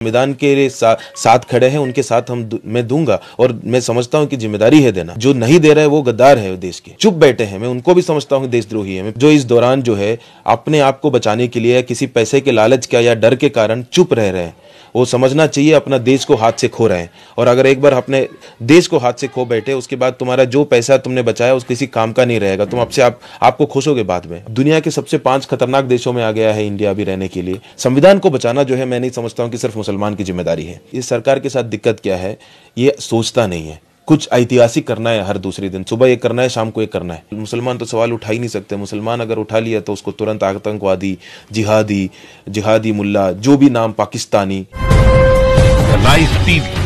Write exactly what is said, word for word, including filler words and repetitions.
संविधान के सा, साथ खड़े हैं, उनके साथ हम मैं दूंगा, और मैं समझता हूं कि जिम्मेदारी है देना। जो नहीं दे रहा है वो गद्दार है देश के, चुप बैठे हैं, मैं उनको भी समझता हूं देशद्रोही है, जो इस दौरान जो है अपने आप को बचाने के लिए किसी पैसे के लालच का या डर के कारण चुप रह रहे हैं। वो समझना चाहिए अपना देश को हाथ से खो रहे हैं, और अगर एक बार अपने देश को हाथ से खो बैठे, उसके बाद तुम्हारा जो पैसा तुमने बचाया उस किसी काम का नहीं रहेगा, तुम आपसे आप आपको खोसोगे बाद में। दुनिया के सबसे पांच खतरनाक देशों में आ गया है इंडिया अभी रहने के लिए। संविधान को बचाना जो है मैं नहीं समझता हूं कि सिर्फ मुसलमान की जिम्मेदारी है। इस सरकार के साथ दिक्कत क्या है, ये सोचता नहीं है। कुछ ऐतिहासिक करना है, हर दूसरे दिन सुबह एक करना है, शाम को एक करना है। मुसलमान तो सवाल उठा ही नहीं सकते। मुसलमान अगर उठा लिया तो उसको तुरंत आतंकवादी, जिहादी, जिहादी मुल्ला, जो भी नाम, पाकिस्तानी। Live TV